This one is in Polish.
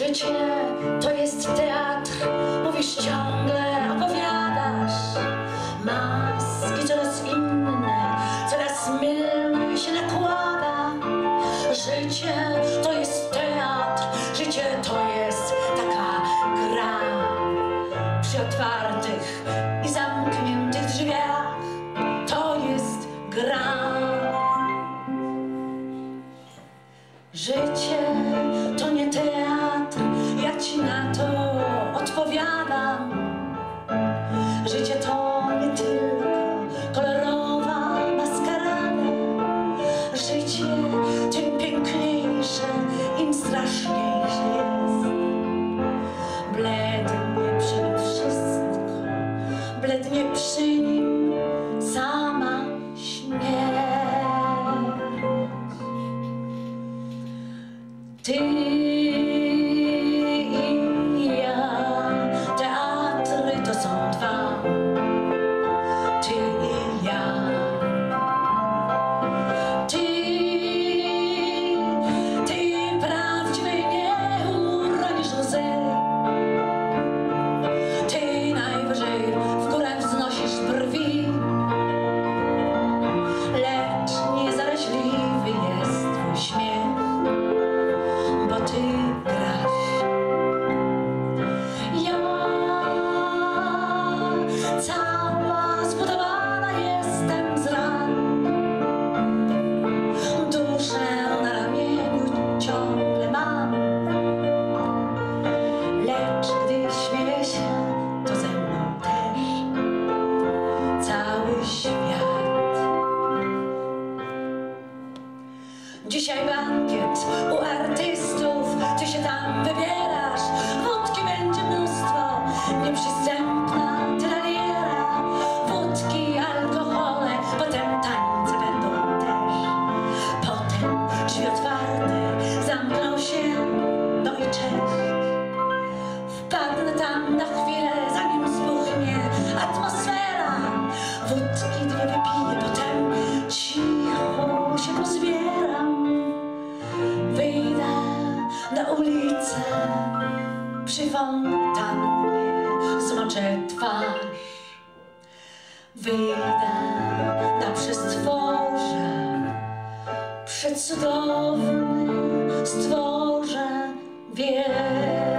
Życie to jest teatr, mówisz ciągle, opowiadasz. Maski coraz inne, coraz mylnie się nakłada. Życie to jest teatr, życie to jest taka gra. Przy otwartych i zamkniętych drzwiach to jest gra. Życie to nie teatr, ja ci na to odpowiadam. Życie to nie tylko kolorowa maskarada. Życie tym piękniejsze, im straszniejsze jest. Blednie przy nim wszystko, blednie przy nim sama śmierć. Ty i ja, teatry to są dwa. Ty i ja. Ty prawdziwej nie uronisz łzy. Ty najwyżej w górę wznosisz brwi. Lecz niezaraźliwy jest twój śmiech, bo ty grasz. Ja cała zbudowana jestem z ran. Duszę na ramieniu ciągle mam. Lecz gdy śmieję się, to ze mną też cały świat. Dzisiaj bankiet u artystów, ty się tam wybierasz. Wódki będzie mnóstwo, nieprzystępna tyraliera. Wódki, alkohole, potem tańce będą też. Potem drzwi otwarte zamkną się, no i cześć. Wpadnę tam na chwilę, zanim zbuchnie atmosfera. Wódki dwie wypiję, potem cicho się pozbieram. Wyjdę na ulicę, przy fontannie zmoczę twarz. Wyjdę na przestworze, przed cudownym stworze wielkim.